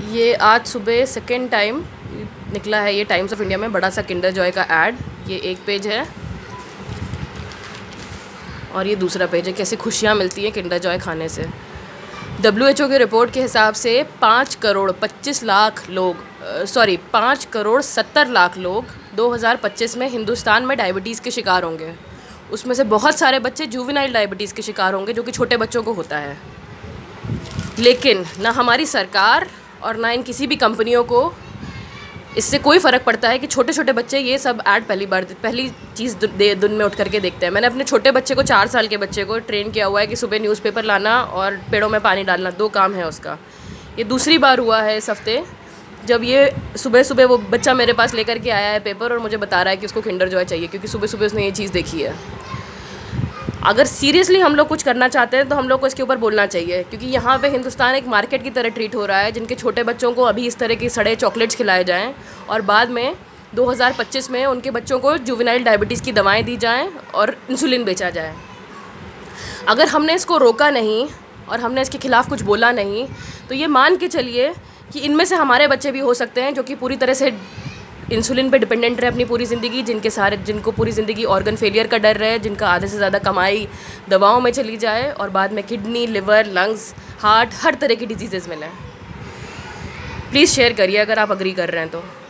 ये आज सुबह सेकेंड टाइम निकला है ये टाइम्स ऑफ इंडिया में बड़ा सा किंडर जॉय का ऐड। ये एक पेज है और ये दूसरा पेज है। कैसे खुशियाँ मिलती हैं किंडर जॉय खाने से। WHO की रिपोर्ट के हिसाब से 5 करोड़ 70 लाख लोग 2025 में हिंदुस्तान में डायबिटीज़ के शिकार होंगे। उसमें से बहुत सारे बच्चे जुवेनाइल डायबिटीज़ के शिकार होंगे, जो कि छोटे बच्चों को होता है। लेकिन ना हमारी सरकार और ना इन किसी भी कंपनियों को इससे कोई फ़र्क पड़ता है कि छोटे छोटे बच्चे ये सब ऐड पहली चीज़ दिन में उठ करके देखते हैं। मैंने अपने छोटे बच्चे को 4 साल के बच्चे को ट्रेन किया हुआ है कि सुबह न्यूज़पेपर लाना और पेड़ों में पानी डालना, 2 काम है उसका। ये दूसरी बार हुआ है इस हफ्ते जब ये सुबह सुबह वो बच्चा मेरे पास लेकर के आया है पेपर और मुझे बता रहा है कि उसको किंडर जॉय चाहिए, क्योंकि सुबह सुबह उसने ये चीज़ देखी है। अगर सीरियसली हम लोग कुछ करना चाहते हैं तो हम लोग को इसके ऊपर बोलना चाहिए, क्योंकि यहाँ पे हिंदुस्तान एक मार्केट की तरह ट्रीट हो रहा है, जिनके छोटे बच्चों को अभी इस तरह के सड़े चॉकलेट्स खिलाए जाएं और बाद में 2025 में उनके बच्चों को जुवेनाइल डायबिटीज़ की दवाएं दी जाएं और इंसुलिन बेचा जाए। अगर हमने इसको रोका नहीं और हमने इसके ख़िलाफ़ कुछ बोला नहीं तो ये मान के चलिए कि इनमें से हमारे बच्चे भी हो सकते हैं जो कि पूरी तरह से इंसुलिन पे डिपेंडेंट रहे अपनी पूरी ज़िंदगी, जिनको पूरी ज़िंदगी ऑर्गन फेलियर का डर रहे, जिनका आधे से ज़्यादा कमाई दवाओं में चली जाए और बाद में किडनी, लिवर, लंग्स, हार्ट, हर तरह की डिजीज़ेज़ मिलें। प्लीज़ शेयर करिए अगर आप अग्री कर रहे हैं तो।